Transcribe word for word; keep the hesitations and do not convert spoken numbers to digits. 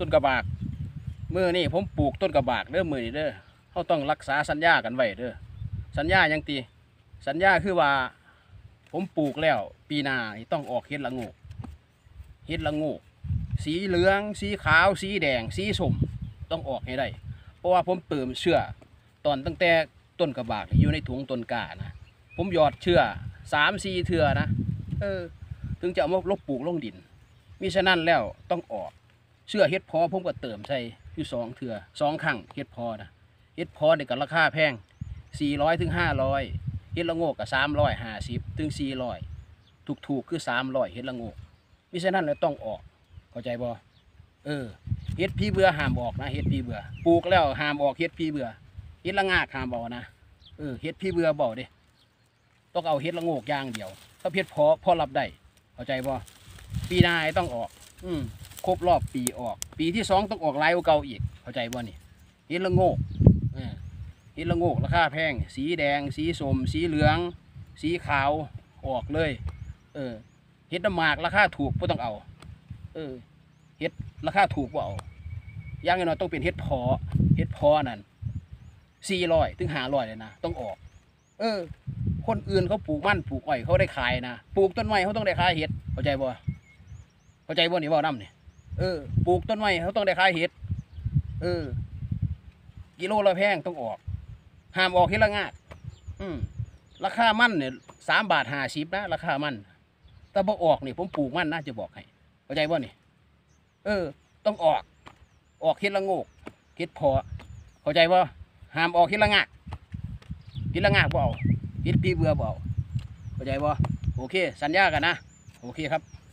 ต้นกระบากมือนี่ผมปลูกต้นกระบากเด้อมือนี่เด้อเขาต้องรักษาสัญญากันไว้เด้อสัญญายังตีสัญญาคือว่าผมปลูกแล้วปีหน้านี่ต้องออกเห็ดละโงกเห็ดละโงกสีเหลืองสีขาวสีแดงสีส้มต้องออกให้ได้เพราะว่าผมเติมเชื่อตอนตั้งแต่ต้นกระบากอยู่ในถุงต้นกานะผมหยอดเชื่อสามสี่เถื่อนะเออถึงจะเอามาลบปลูกลงดินมิฉะนั้นแล้วต้องออกเชื่อเฮ็ดพอผมก็เติมใส่อยู่สองเถื่อสองครั้งเฮ็ดพอนะเฮ็ดพอเนี่ยก็ราคาแพงสี่ร้อยถึงห้าร้อยเฮ็ดละโงกก็สามร้อยห้าสิบถึงสี่ร้อยถูกถูกคือสามร้อยเฮ็ดละโงกมิฉะนั้นแล้วต้องออกเข้าใจบ่เออเฮ็ดพี่เบื่อห้ามออกนะเฮ็ดพี่เบื่อปลูกแล้วห้ามออกเฮ็ดพี่เบื่อเฮ็ดละงากห้ามบอกนะเออเฮ็ดพี่เบื่อบอกดิต้องเอาเฮ็ดละโงกอย่างเดียวถ้าเฮ็ดพอพอรับได้เข้าใจบ่ปีหน้าต้องออกอืมครบรอบปีออกปีที่สองต้องออกลายกว่าเก่าอีกเข้าใจบ่นี่เฮ็ดละโงกเออเฮ็ดละโงกราคาแพงสีแดงสีส้มสีเหลืองสีขาวออกเลยเออเฮ็ดน้ำหมากราคาถูกบ่ต้องเอาเออเฮ็ดราคาถูกบ่เอาอย่างน้อยต้องเป็นเฮ็ดพอเฮ็ดพอนั่นสี่ร้อยถึงห้าร้อยเลยนะต้องออกเออคนอื่นเขาปลูกมันปลูกอ้อยเขาได้ขายนะปลูกต้นไม้เขาต้องได้ขายเห็ดเข้าใจบ่เข้าใจบ่นี่บ่น้ำนี่เออปลูกต้นไม้เขาต้องได้ขายเห็ดเออกิโลละแพงต้องออกห้ามออกเห็ดละงากอืมราคามันเนี่ยสามบาทห้าสิบนะราคามันแต่บ่ออกนี่ผมปลูกมันนะจะบอกให้เข้าใจบ่นี่เออต้องออกออกเห็ดละโงกเห็ดพอเข้าใจบ่ห้ามออกเห็ดละงากเห็ดละงากบ่เอาเฮ็ดพี่เบื่อเปล่าเข้าใจบ่โอเคสัญญากันนะโอเคครับ